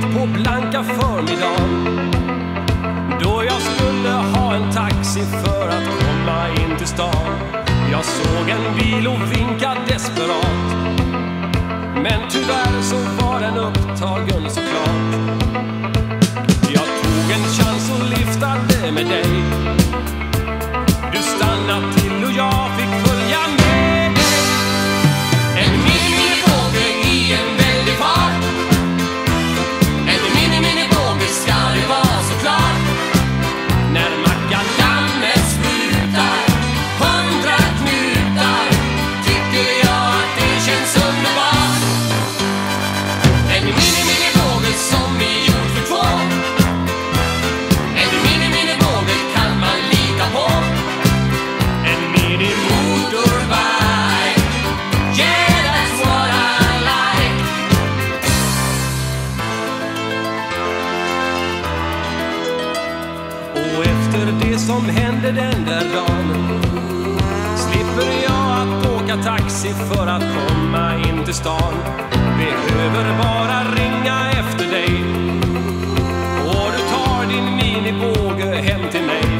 på blanka förmiddagen, då jag skulle ha en taxi för att komma in till stan. Jag såg en bil och vinkade desperat, men tyvärr så var den upptagen såklart. Jag tog en chans och liftade med dig. Du stannade till och jag fick följa med dig. En minibåge i en väldig fart. En minibåge ska det vara såklart. När makadammet sprutar 100 knutar, tycker jag att det känns underbart. En minibåge som är gjord för två. En minibåge kan man lita på. En mini-motorbike, yeah that's what I like. Och efter det som hände den där dagen slipper jag att åka taxi för att komma in till stan. Behöver bara ringa efter dig och du tar din minibåge hem till mig.